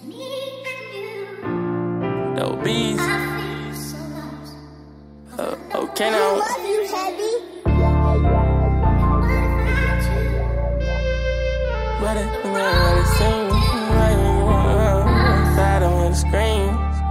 Doa Beezy. Okay now. But it sing, inside I wanna scream.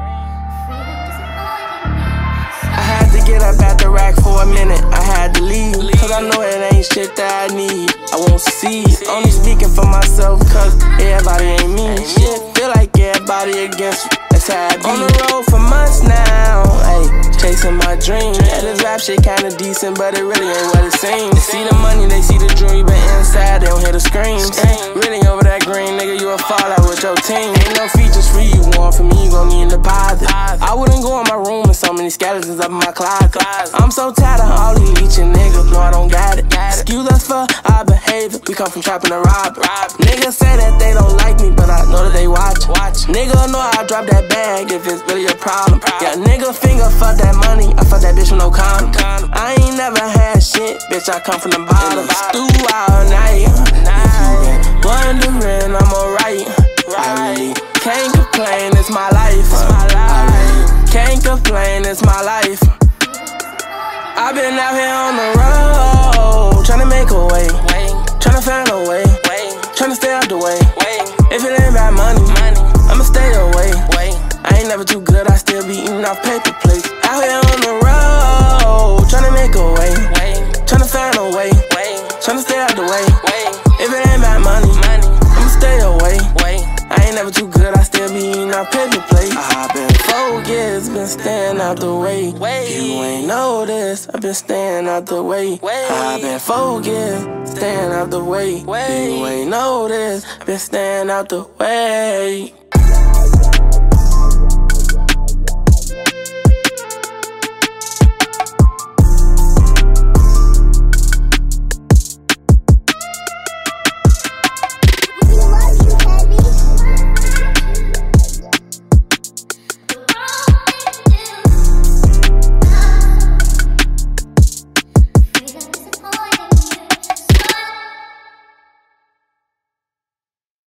I had to get up at the rack for a minute, I had to leave, cause I know it ain't shit that I need. I won't see, only speaking for myself, cause everybody ain't me. Shit, feel like everybody against you, that's how I be. On the road for months now, ayy, chasing my dream. Yeah, this rap shit kinda decent, but it really ain't what it seems. They see the money, they see the dream, but inside they don't hear the screams. Really over that green, nigga, you a fallout with your team. Ain't no features for you want from me, you gon' need a deposit. I wouldn't go in my room with so many skeletons up in my closet. I'm so tired of all these leeching niggas, no I don't got it. Excuse us for our behavior, we come from trapping and robbing. Niggas say that they don't like me, but I know that they watch. Nigga know I drop that bag if it's really a problem. Yeah, nigga finger fuck that money, I fuck that bitch with no condom. I ain't never had shit, bitch, I come from the bottom. Stew all night, wondering I'm alright. I really can't complain, it's my life. I really can't complain, it's my life. I've been out here on the road, tryna make a way, tryna find a way, tryna stay out the way. If it ain't about money, I'ma stay away. I ain't never too good, I still be eating off paper plates. Out here on the road, tryna make a way, tryna find a way, tryna stay out the way. If it ain't about money, I'ma stay away. I ain't never too good, I still be eating off paper plates. I've been focused, been staying out the way. You ain't noticed, I've been staying out the way. I've been focused, staying out the way. You ain't noticed, been staying out the way.